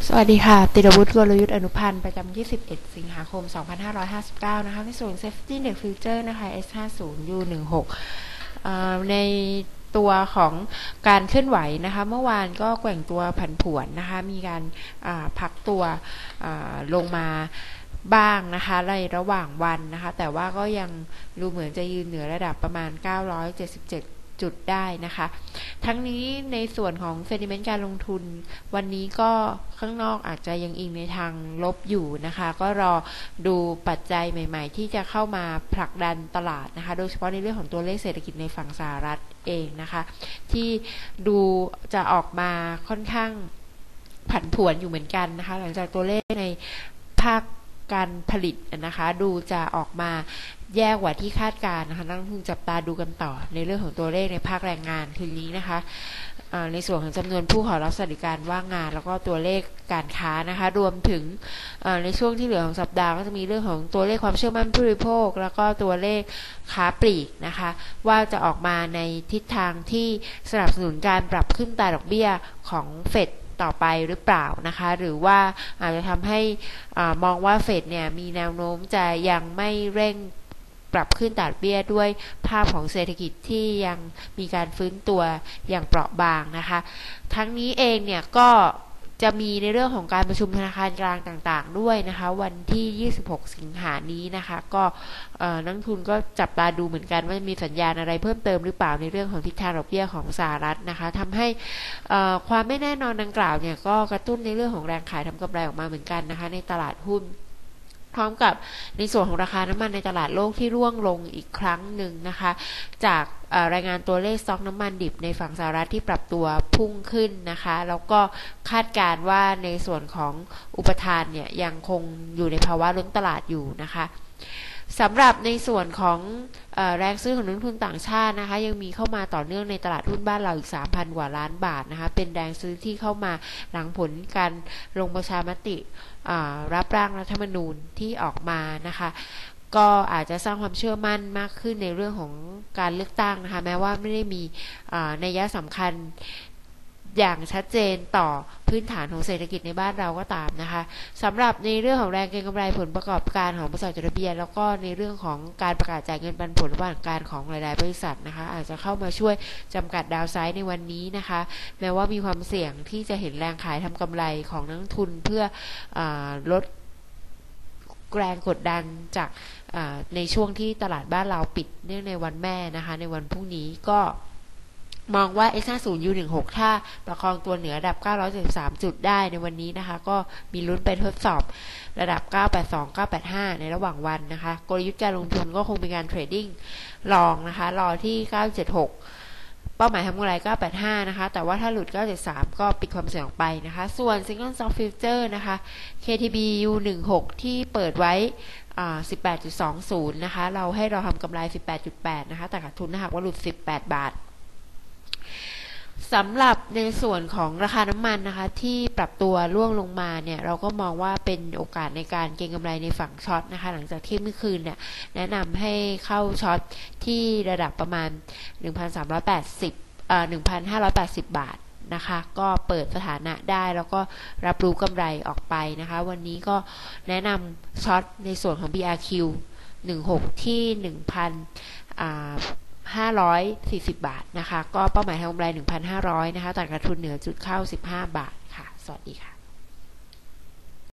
สวัสดีค่ะติรวุฒิ กลยุทธ์อนุพันธ์ประจำ21 สิงหาคม 2559 นะคะในส่วน Safety Index Future นะคะ S50U16 ในตัวของการเคลื่อนไหวนะคะเมื่อวานก็แกว่งตัวผันผวนนะคะมีการพักตัวลงมาบ้างนะคะในระหว่างวันนะคะแต่ว่าก็ยังดูเหมือนจะยืนเหนือระดับประมาณ977จุดได้นะคะทั้งนี้ในส่วนของเซนติเมนต์การลงทุนวันนี้ก็ข้างนอกอาจจะยังอิงในทางลบอยู่นะคะก็รอดูปัจจัยใหม่ๆที่จะเข้ามาผลักดันตลาดนะคะโดยเฉพาะในเรื่องของตัวเลขเศรษฐกิจในฝั่งสหรัฐเองนะคะที่ดูจะออกมาค่อนข้างผันผวนอยู่เหมือนกันนะคะหลังจากตัวเลขในภาคการผลิตนะคะดูจะออกมาแย่กว่าที่คาดการณ์นะคะนักลงทุนจับตาดูกันต่อในเรื่องของตัวเลขในภาคแรงงานคืนนี้นะคะในส่วนของจำนวนผู้ขอรับสวัสดิการว่างงานแล้วก็ตัวเลขการค้านะคะรวมถึงในช่วงที่เหลือของสัปดาห์ก็จะมีเรื่องของตัวเลขความเชื่อมั่นผู้บริโภคแล้วก็ตัวเลขค้าปลีกนะคะว่าจะออกมาในทิศทางที่สนับสนุนการปรับขึ้นอัตราดอกเบี้ยของเฟดต่อไปหรือเปล่านะคะหรือว่าอาจจะทำให้มองว่าเฟดเนี่ยมีแนวโน้มจะยังไม่เร่งปรับขึ้นอัตราดอกเบี้ยด้วยภาพของเศรษฐกิจที่ยังมีการฟื้นตัวอย่างเปราะบางนะคะทั้งนี้เองเนี่ยก็จะมีในเรื่องของการประชุมธนาคารกลางต่างๆด้วยนะคะวันที่26สิงหานี้นะคะก็นักทุนก็จับตาดูเหมือนกันว่ามีสัญญาณอะไรเพิ่มเติมหรือเปล่าในเรื่องของทิศทางดอกเบี้ยของสหรัฐนะคะทำให้ความไม่แน่นอนดังกล่าวเนี่ยก็กระตุ้นในเรื่องของแรงขายทำกำไรออกมาเหมือนกันนะคะในตลาดหุ้นพร้อมกับในส่วนของราคาน้ำมันในตลาดโลกที่ร่วงลงอีกครั้งหนึ่งนะคะจากรายงานตัวเลขสต็อกน้ำมันดิบในฝั่งสหรัฐที่ปรับตัวพุ่งขึ้นนะคะแล้วก็คาดการณ์ว่าในส่วนของอุปทานเนี่ยยังคงอยู่ในภาวะล้นตลาดอยู่นะคะสำหรับในส่วนของแรงซื้อของนักลงทุนต่างชาตินะคะยังมีเข้ามาต่อเนื่องในตลาดหุ้นบ้านเราอีก 3,000 กว่าล้านบาทนะคะเป็นแรงซื้อที่เข้ามาหลังผลการลงประชามติรับร่างรัฐธรรมนูญที่ออกมานะคะก็อาจจะสร้างความเชื่อมั่นมากขึ้นในเรื่องของการเลือกตั้งนะคะแม้ว่าไม่ได้มีนัยสำคัญอย่างชัดเจนต่อพื้นฐานของเศรษฐกิจในบ้านเราก็ตามนะคะสำหรับในเรื่องของแรงเก็งกำไรผลประกอบการของบริษัทจดทะเบียนแล้วก็ในเรื่องของการประกาศจ่ายเงินปันผลระหว่างการของหลายๆบริษัทนะคะอาจจะเข้ามาช่วยจำกัดดาวไซด์ในวันนี้นะคะแม้ว่ามีความเสี่ยงที่จะเห็นแรงขายทำกำไรของนักลงทุนเพื่อลดแรงกดดันจากในช่วงที่ตลาดบ้านเราปิดเนื่องในวันแม่นะคะในวันพรุ่งนี้ก็มองว่า S50U16 ถ้าประคองตัวเหนือระดับ973จุดได้ในวันนี้นะคะก็มีลุ้นไปทดสอบระดับ982 985ในระหว่างวันนะคะกลยุทธ์การลงทุนก็คงเป็นการเทรดดิ้งลองนะคะรอที่976เป้าหมายทำกำไร985นะคะแต่ว่าถ้าหลุด973ก็ปิดความเสี่ยงออกไปนะคะส่วน Single Stock Future นะคะ KTB-U16 ที่เปิดไว้18.20 นะคะเราทำกำไร 18.8 นะคะแต่ขาดทุนถ้าหากว่าหลุด18 บาทสำหรับในส่วนของราคาน้ำมันนะคะที่ปรับตัวร่วงลงมาเนี่ยเราก็มองว่าเป็นโอกาสในการเก็งกำไรในฝั่งช็อตนะคะหลังจากที่เมื่อคืนเนี่ยแนะนำให้เข้าช็อตที่ระดับประมาณ 1,580 บาทนะคะก็เปิดสถานะได้แล้วก็รับรู้กำไรออกไปนะคะวันนี้ก็แนะนำช็อตในส่วนของ BRQ 16ที่ 1,540 บาทนะคะก็เป้าหมายทางกำไร 1,500 นะคะตัดขาดทุนเหนือจุดเข้า15 บาทค่ะสวัสดีค่ะ